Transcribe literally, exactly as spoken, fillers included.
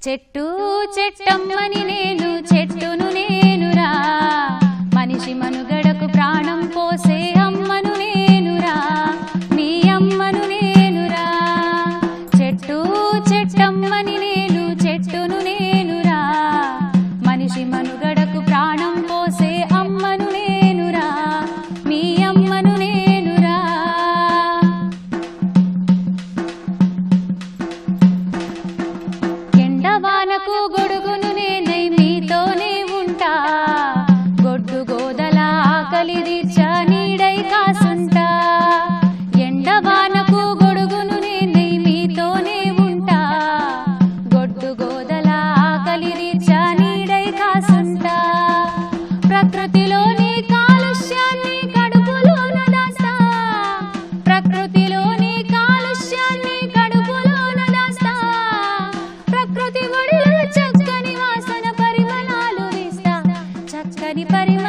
చెట్టు చెట్టమ్మని నేను చెట్టును నేనురా, మనిషి మనుగడకు ప్రాణం పోసే అమ్మను నేనురా, మీ అమ్మను నేనురా. చెట్టు చెట్టమ్మని నేను చెట్టును నేనురా, మనిషి మనుగడకు ప్రాణం పోసే అమ్మను నేనురా, మీ అమ్మను నేనురా. ఎండవానకు గొడుగును నేనై మీతోనే ఉంటా, గొడ్డు గోదల ఆకలి తీర్చా నీడై కాసుంటా. ఎండవానకు గొడుగును నేనై మీతోనే ఉంటా, గొడ్డు గోదల ఆకలి తీర్చా నీడై కాసుంటా. ప్రకృతిలోని కాలుష్యాన్ని కడుపులోన దాస్తా, ప్రకృతిలోని కాలుష్యాన్ని కడుపులోన దాస్తా. ప్రకృతి ఒడిలో చక్కని వాసన పరిమళాలు వీస్తా, చక్కని పరిమళ